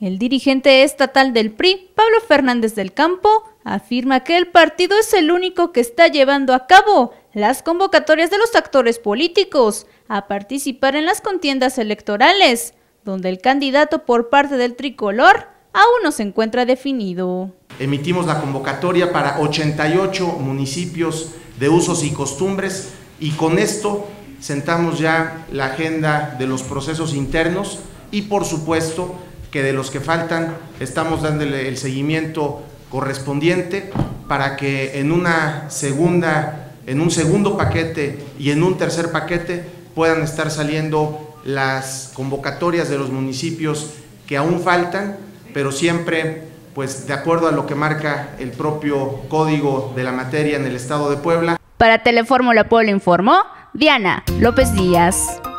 El dirigente estatal del PRI, Pablo Fernández del Campo, afirma que el partido es el único que está llevando a cabo las convocatorias de los actores políticos a participar en las contiendas electorales, donde el candidato por parte del tricolor aún no se encuentra definido. Emitimos la convocatoria para 88 municipios de usos y costumbres y con esto sentamos ya la agenda de los procesos internos y por supuesto que de los que faltan estamos dándole el seguimiento correspondiente para que en un segundo paquete y en un tercer paquete puedan estar saliendo las convocatorias de los municipios que aún faltan, pero siempre pues de acuerdo a lo que marca el propio código de la materia en el estado de Puebla. Para Telefórmula Puebla informó Diana López Díaz.